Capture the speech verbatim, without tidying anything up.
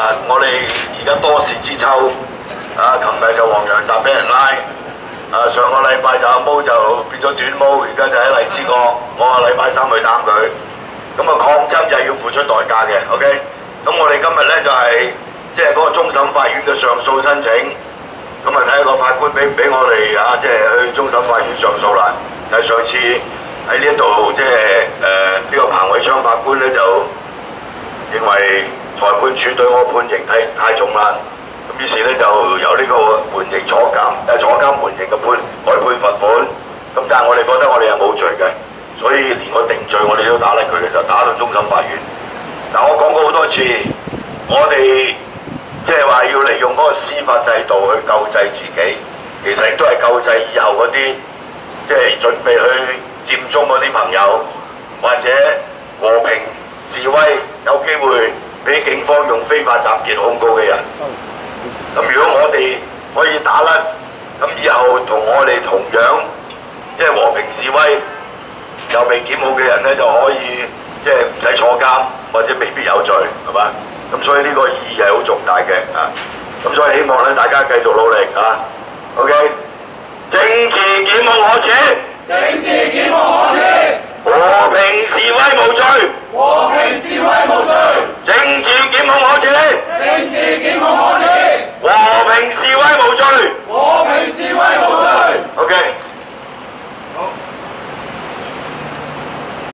啊，我哋而家多事之秋，啊，琴日就黃洋達俾人拉，啊，上個禮拜就阿毛就變咗短毛，而家就喺荔枝角，我話禮拜三去探佢。咁啊，抗爭就係要付出代價嘅 ，OK？ 咁我哋今日咧就係即係嗰個終審法院嘅上訴申請，咁啊睇下個法官俾唔俾我哋啊，即係去終審法院上訴啦。就係上次喺呢一度即係誒呢個彭偉昌法官咧就認為裁判處對我判刑太太重啦，咁於是咧就由呢個緩刑坐監誒坐監緩刑嘅判改判罰款，咁但係我哋覺得我哋係冇罪嘅，所以連個定罪我哋都打甩佢嘅，就打到終審法院。但我講過好多次，我哋即係話要利用嗰個司法制度去救濟自己，其實亦都係救濟以後嗰啲即係準備去佔中嗰啲朋友，或者和平示威有機會俾警方用非法集結控告嘅人。咁如果我哋可以打甩，咁以後同我哋同樣即係和平示威又被檢控嘅人咧，就可以即係唔使坐監，或者未必有罪，係嘛？咁所以呢個意義係好重大嘅啊！咁所以希望咧大家繼續努力啊 ！OK， 政治檢控可恥， 政治檢控可恥， 和平示威無罪。